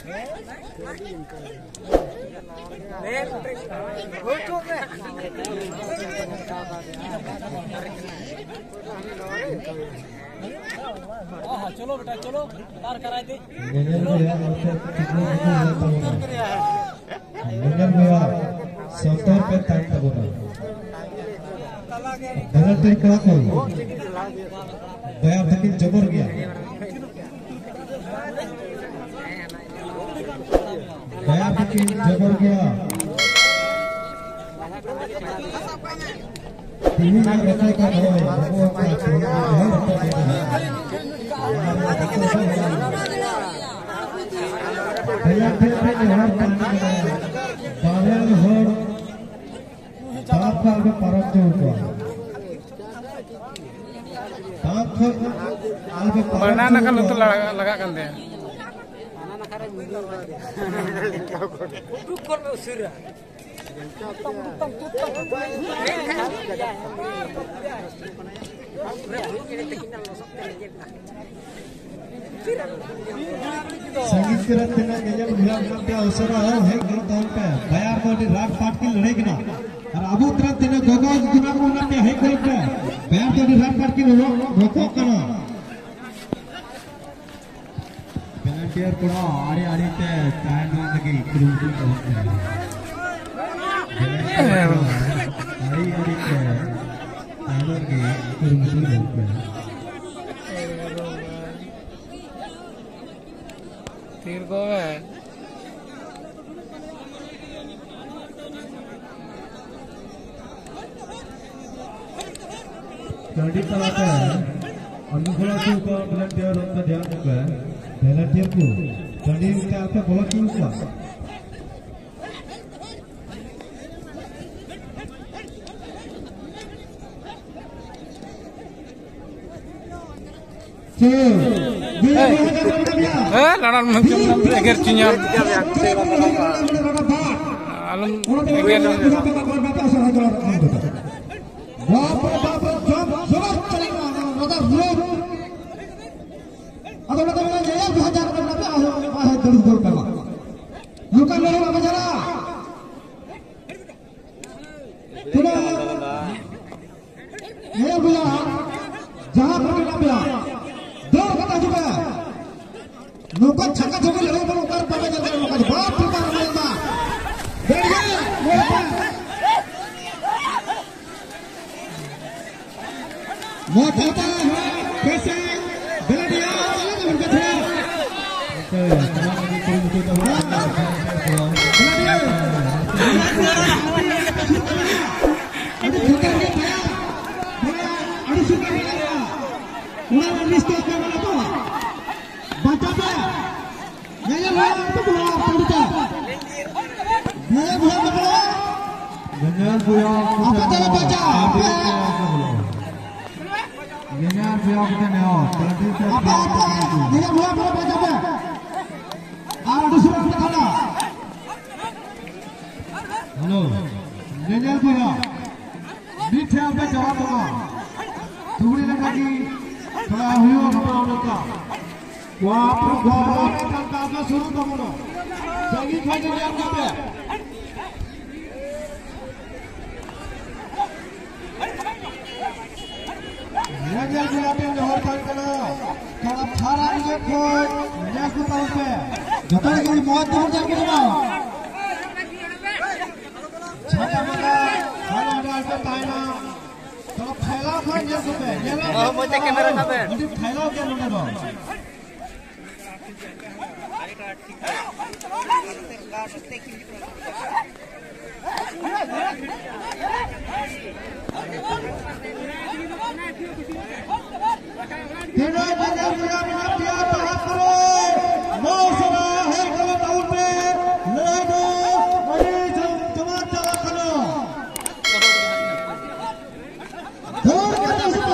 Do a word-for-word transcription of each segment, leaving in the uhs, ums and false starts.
हाँ चलो बेटा चलो तार कराए थे सत्तर पे टाइम तक धरल तेरी कला को दया तक जबर गया दया तक जबर गया टीवी में रखने का है वो दया फिर फिर हर बावल हो ताप का आगे परम जो हुआ ताप का आगे बनाना का लुत्फ लगा लगा कर दे बनाना खा रहे क्या कर तू कौन में उसी रहा तम तम तू तम संगीत के रत्न ने गजब मिला मिलते अवसर है है गलत तौर पे बयार को रात पाट की लड़ाई के ना और अबू तरह ने गोगो दुना को ना पे है कोई पे बयार को रात पाट की रोको कना पेनल्टीर को आड़ी आड़ी पे टाइम लगी क्रूजी होते आड़ी आड़ी पे आदर के क्रूजी होते तीर को है गाड़ी चलाता है अनुकूल के ऊपर वॉलंटियर उनका ध्यान रखता है वॉलंटियर को गाड़ी के आगे बहुत ही ऊपर eh laran macam eger cinyar alum eger लोग छक्का छक्का लड़ाई पर ऊपर पावे जाते हैं लोग बहुत प्रकार मिलता बढ़िया मौत होता है कैसे बेलडिया चले उनके थे ओके तमाम की कोई मुझे तो बेलडिया अरे छोटा के भैया भैया अरे सुन के भैया उन्होंने मिस्टेक कर बोला तो बचा पे ये भैया तो बोला पड़ता ये भैया बोला गंजाल भैया आप तेरे बचा गंजाल भैया को ने हो तलती से आप ये भैया बोला बचा पे और दूसरा खाना हेलो गंजाल भैया मीठे आप जवाब होगा थोड़ी लगा कि थोड़ा हुआ हमारा का वहाँ पर गवर्नमेंट का काम शुरू करो संगीत भाई ने क्या किया ये क्या किया पे जोर कर करो थोड़ा थारा ये कोई नेक्स्ट टाउन पे जतन की मौत दूर जाके ना छाता मगा खाना डाल के ताइना थोड़ा फैलाव कर ये सब पे ये लो मुझे कैमरा ना पे फैलाव के लोगे बा तेरा बजा बुरा बुरा प्यार बात करो मौसरा है कल टाउन पे लड़ाई दो अरे जम जमात चला करो दौड़ के दस पे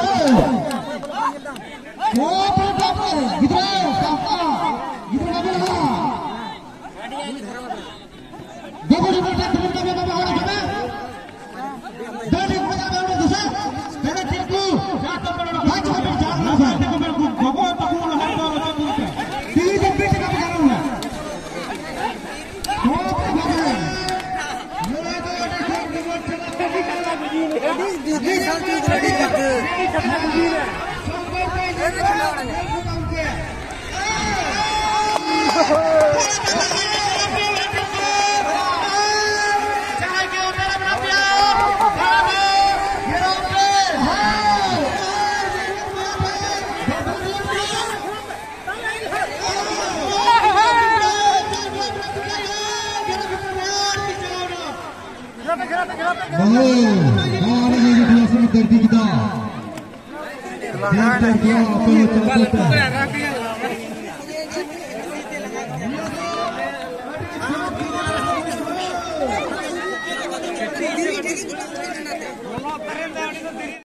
वो पे पे इधर काका इधर आ गया Terdi kita. Dia dia apa itu?